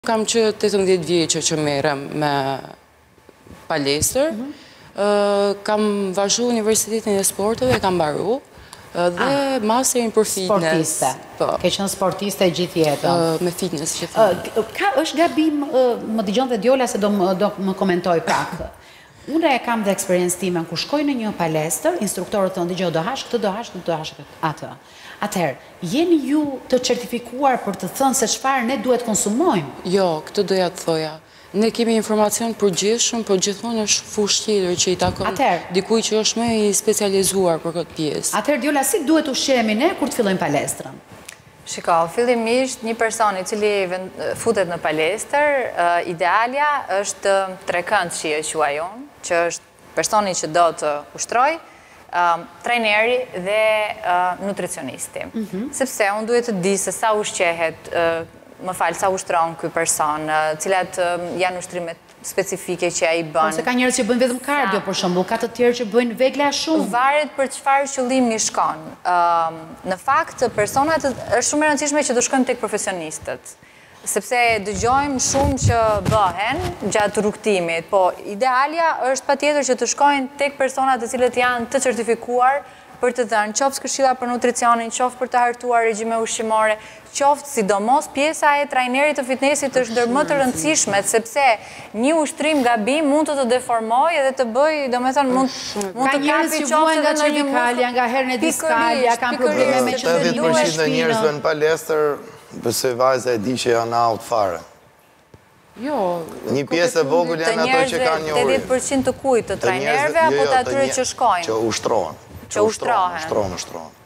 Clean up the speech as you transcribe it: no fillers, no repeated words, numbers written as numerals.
Kam që 18 vjeqe që merem me palestër, kam vazhdu Universitetin e Sporteve, kam baru, dhe masterin për fitness. Sportiste. Ke qenë sportiste gjithë jetën. Me fitness gjithë. Është gabim, më dëgjon dhe Djola se do më komentoj pak. Unë e kam dhe eksperiencë time, ku shkoj në një palestër, instruktorët thonë, dëgjoj, do hash këtë, do hash këtë, do hash atë. Atëherë, jeni ju të certifikuar për të thënë se çfarë ne duhet konsumojmë? Jo, këtë doja të thoja. Ne kemi informacion përgjithshëm, por gjithmonë është fushë tjetër që i takon dikuj që është më i specializuar për këtë pjesë. Atëherë, Djola, si duhet ushqemi ne kur të fillojmë palestrën? Shiko, fillimisht një person i cili futet në palestër, idealja është trekënd që e quajon, që është personi që do të ushtroj, trajneri dhe nutricionisti. Sepse unë duhet të di se sa ushqehet, sa ushtron këj person, cilat janë ushtrimet specifike që a i bënë. Se ka njerëz që bëjnë vetëm kardio, për shembull, ka të tjerë që bëjnë vegla shumë. Varet për çfarë qëllimi shkon. Në fakt, personat është shumë e rëndësishme që të shkojmë tek profesionistët. Sepse dëgjojmë shumë që bëhen gjatë rrugtimit, po idealja është patjetër që të shkojnë tek personat të cilët janë të certifikuar për të dhënë qoftë këshilla për nutricionin, qoftë për të hartuar regjime ushqimore, qoftë sidomos pjesa e trajnerit të fitnessit është ndër më të rëndësishmet, sepse një ushtrim gabim mund të deformojë edhe të bëjë, domethënë mund të kapi qoftë nga cervikalja, nga hernia diskalja, kanë probleme me qendrimin e 80% e njerëzve në palestër, përse vajza e di që janë out fare. Jo. Një pjesë e vogël janë ato që kanë një uri. 80% të kujt, të trajnerëve apo të atyre që shkojnë? Që ushtrohen. Që ushtrohen. Ushtrohen.